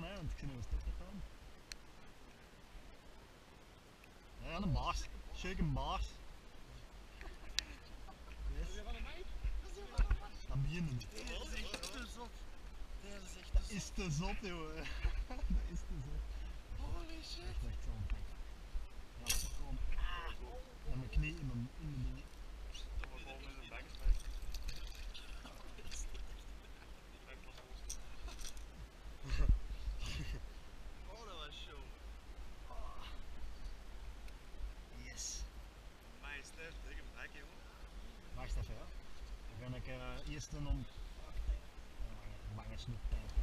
gaan, hè, want ik zie nog een stuk gaan. Ja, een baas. Zeker een baas. Yes. Dat meen je niet. Dat is echt te zot. Dat is te zot, jongen. Dat is te zot. Holy shit. Echt zo'n pik. Ja, dat is gewoon. En mijn knie in mijn dingen. Dat was gewoon met een bek. Oh, dat was show. Yes. Meester, dikke bek, jongen. Wacht even, ja. Dan ga ik eerst doen om. Lange snoep.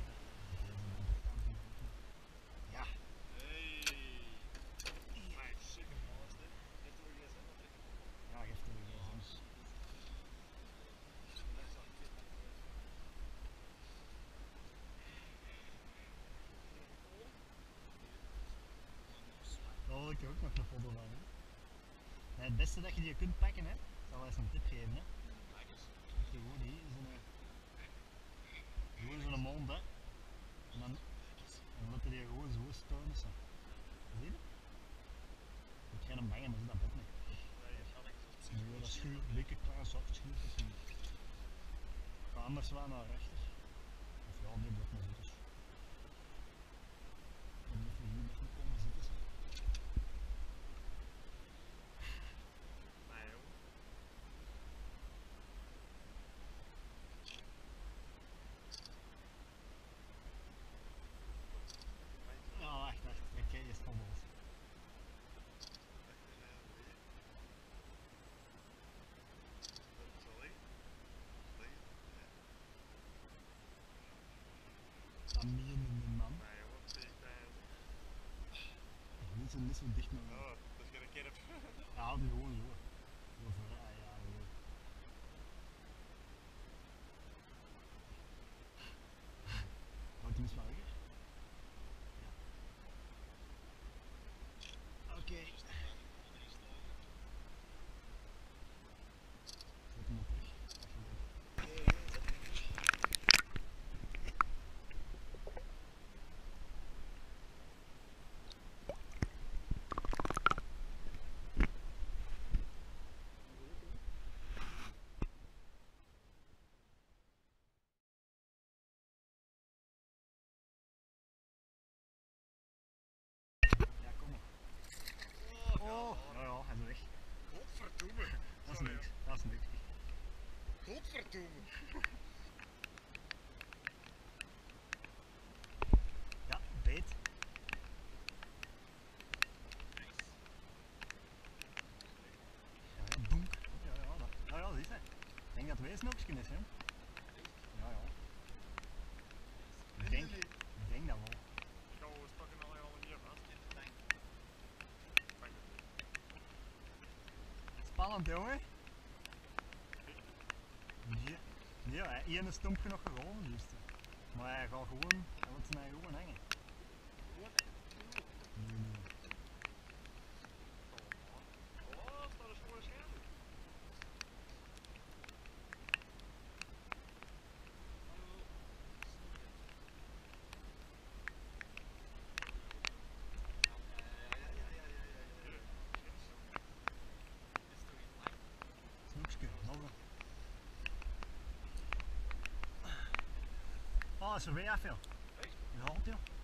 Ja. Hey. Maar super alles dit. Heeft er weer gsm op? Ja, geef het weer eens. Daar wil ik er ook nog een foto van. Hè. Nee, het beste dat je die kunt pakken, hè. Ik zal wel eens een tip geven. Hè. Dat je gewoon hier zo'n mond, hè. En dan laat je die gewoon zo steunen. Zie je? Je moet geen bangen, maar dat bot niet. Nee, dat schuurt, een beetje klein zacht schuurt. Ik ga anders wel naar rechter. Of ja, nee, blijf maar zitten. En even hier met me komen zitten. Nee, joh. Ja, wacht. Ik ga eerst van los. Dat meen je niet, man. Nee, joh, wat zie ik daar? Niet zo dicht naar. Oh, dat is geen keer op. Ja, hou die gewoon zo. Zo voor, ja, gewoon. Houdt die eens maar weg. Ja. Oké. Zet hem op terug. Ja, kom maar. Oh, ja, hij is weg. Godverdomme. Dat is niks. Dat is niks. Godverdomme. Ja, beet. Ja, donk. Ja, dat is hij. Ik denk dat het weesnokje is, hè? Ja. Ik denk dat wel. Go, we pakken al hier vast. Spannend, jongen. Nee, hij heeft een stumpje nog gewonnen, dus. Maar hij gaat gewoon, hij wil zijn gewoon hangen. Nee. Oh, staat er voor een scherm. Snoepske, nog een. Oh, dat is er weer af, joh. Je haalt, joh.